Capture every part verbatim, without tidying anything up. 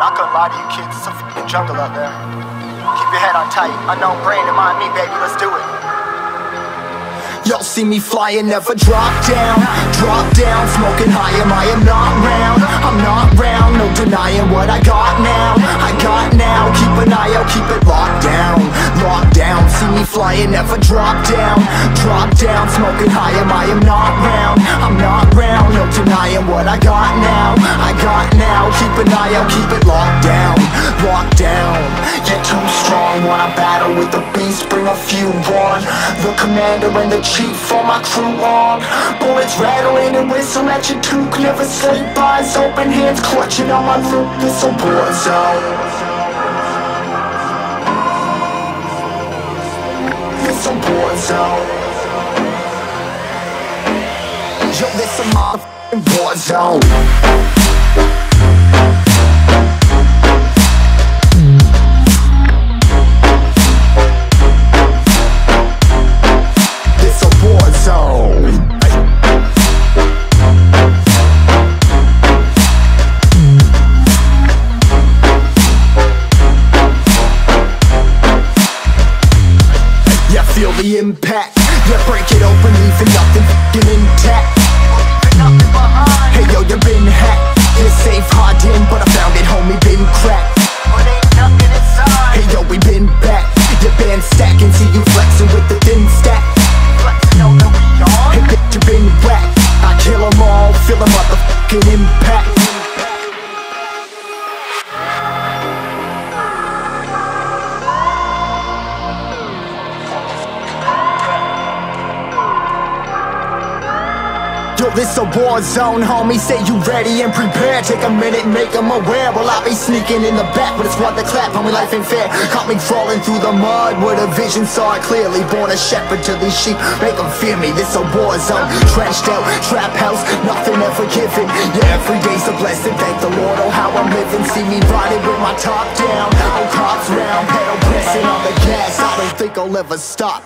Not gonna lie to you kids, it's a fucking jungle out there. Keep your head on tight, unknown brain and mind me, baby, let's do it. Y'all see me flying, never drop down. Drop down, smoking high, am I am not round. I'm not round, no denying what I got now. I got now, keep an eye out, keep it locked down. Locked down, see me flying, never drop down. Drop down, smoking high, am I am not round. I'm not round, no denying what I got now. I got now, keep an eye out, keep it locked down. Locked down, you're too strong. Wanna battle with the beast, bring a few on. The commander and the chief for my crew on. Bullets rattling and whistle at your toque. Never sleep, eyes open, hands clutching on my loop. This a war zone. This a war zone. Yo, this a motherfucking war zone. Feel the impact, yeah, break it open, leaving nothing f***ing intact. Hey yo, you been hacked, you're safe, hard in, but I found it, homie, been cracked. But ain't nothing inside. Hey yo, we been back, your band stacking, see you flexing with the thin stack. Flexing on the we on. Hey bitch, you been whacked, I kill them all, feel the motherfucking impact. Yo, this a war zone, homie, say you ready and prepared. Take a minute, make them aware. Well, I be sneaking in the back, but it's what the clap, homie, life ain't fair. Caught me crawling through the mud with a vision, saw it clearly. Born a shepherd to these sheep, make them fear me. This a war zone, trashed out, trap house, nothing ever given. Yeah, every day's a blessing, thank the Lord, oh how I'm living. See me riding with my top down, oh cops round, pedal pressing on the gas. I don't think I'll ever stop.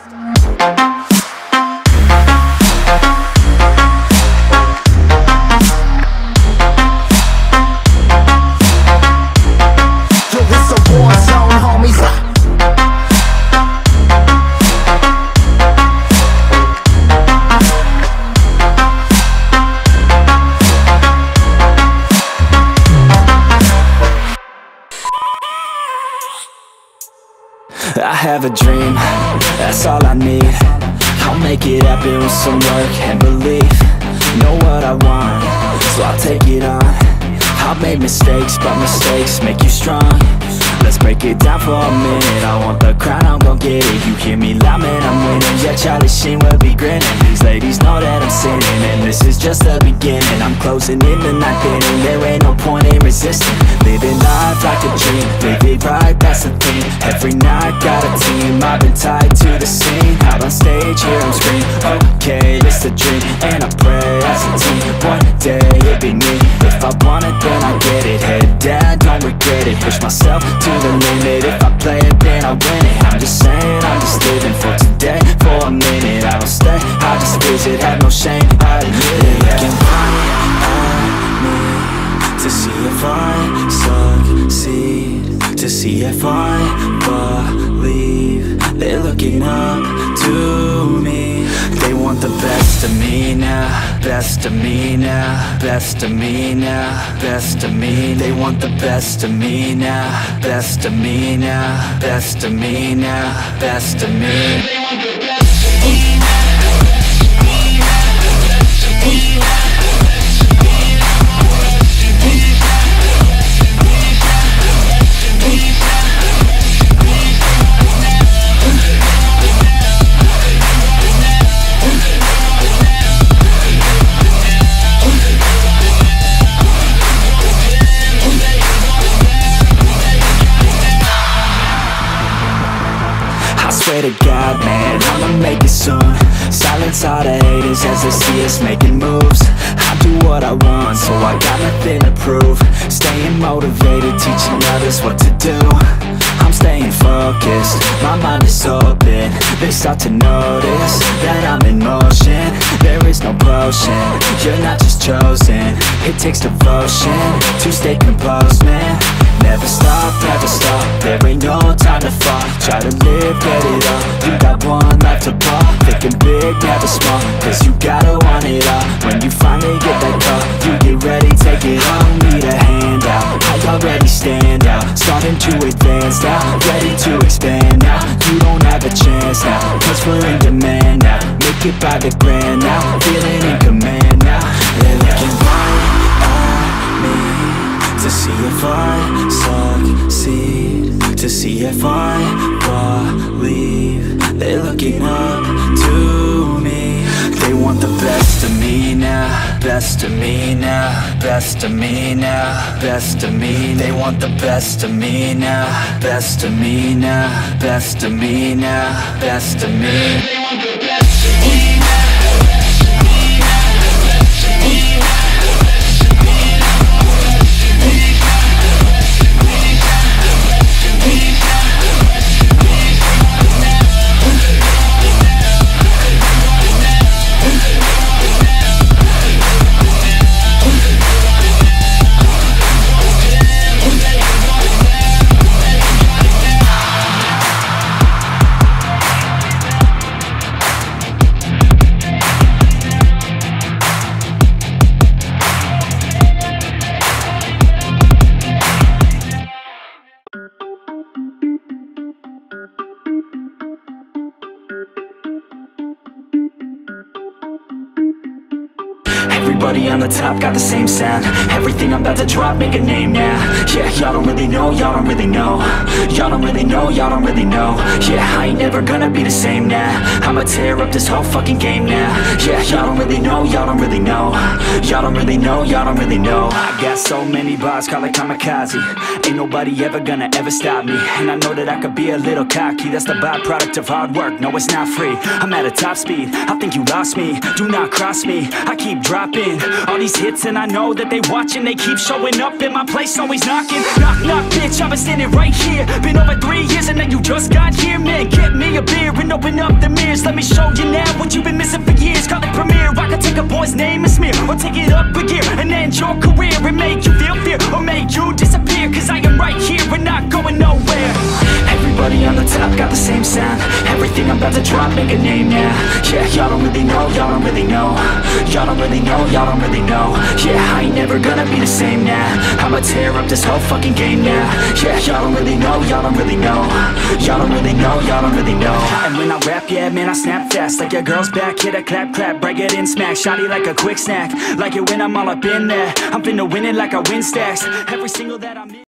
I have a dream, that's all I need. I'll make it happen with some work and belief. Know what I want, so I'll take it on. I've made mistakes, but mistakes make you strong. Let's break it down for a minute. I want the crown, I'm gon' get it. You hear me loud, man, I'm winning. Yeah, Charlie Sheen will be grinning. These ladies know that I'm sinning, and this is just the beginning. I'm closing in the ninth inning, there ain't no point in resisting. Living life like a dream, live it right, that's the thing. Every night, got a team, I've been tied to the scene. Out on stage, here I'm screaming, okay, this a dream. And I pray as a team, one day it'll be me. If I want it, then I get it. Head down, don't regret it. Push myself to the limit. If I play it, then I win it. I'm just saying, I'm just living for today. For a minute, I don't stay, I just visit. Have no shame, I admit it. They can find me to see if I succeed, to see if I believe. They're looking up to me. They want the best of me now, best of me now, best of me now, best of me. They want the best of me now, best of me now, best of me now, best of me. They want the best of me now. Swear to God, man, I'ma make it soon. Silence all the haters as they see us making moves. I do what I want, so I got nothing to prove. Staying motivated, teaching others what to do. I'm staying focused, my mind is open. They start to notice that I'm in motion. There is no potion, you're not just chosen. It takes devotion to stay composed, man. Never stop, never stop, there ain't no time to fall. Try to live, get it up, you got one life to ball. Thinking big, never small, cause you gotta want it all. When you finally get that call, you get ready, take it on. Need a hand out, I already stand out. Starting to advance now, ready to expand now. You don't have a chance now, cause we're in demand now. Make it by the grand now, feeling in command now. They're looking right at me to see if I succeed, to see if I believe. They're looking up to me. They want the best of me now, best of me now, best of me now, best of me. They want the best of me now, best of me now, best of me now, best of me. They want the best of me now. Everybody on the top got the same sound. Everything I'm about to drop, make a name now. Yeah, y'all don't really know, y'all don't really know. Y'all don't really know, y'all don't really know. Yeah, I ain't never gonna be the same now. I'ma tear up this whole fucking game now. Yeah, y'all don't really know, y'all don't really know. Y'all don't really know, y'all don't really know. I got so many bars, call it kamikaze. Ain't nobody ever gonna ever stop me. And I know that I could be a little cocky. That's the byproduct of hard work, no it's not free. I'm at a top speed, I think you lost me. Do not cross me, I keep dropping all these hits and I know that they watching. They keep showing up in my place, always knocking. Knock, knock, bitch, I've been standing right here. Been over three years and now you just got here. Man, get me a beer and open up the mirrors. Let me show you now what you've been missing for years. Call it premiere, I could take a boy's name and smear, or take it up a gear and end your career and make you feel fear, or make you disappear. Cause I am right here and not going nowhere. Everybody on the top got the same sound. Everything I'm about to drop, make a name now. Yeah, y'all don't really know, y'all don't really know. Y'all don't really know, y'all don't really know. Yeah, I ain't never gonna be the same now. I'ma tear up this whole fucking game now. Yeah, y'all don't really know, y'all don't really know. Y'all don't really know, y'all don't really know. And when I rap, yeah, man, I snap fast. Like your girl's back, hit a clap, clap, break it in, smack. Shotty like a quick snack, like it when I'm all up in there. I'm finna win it like I win stacks. Every single that I'm in.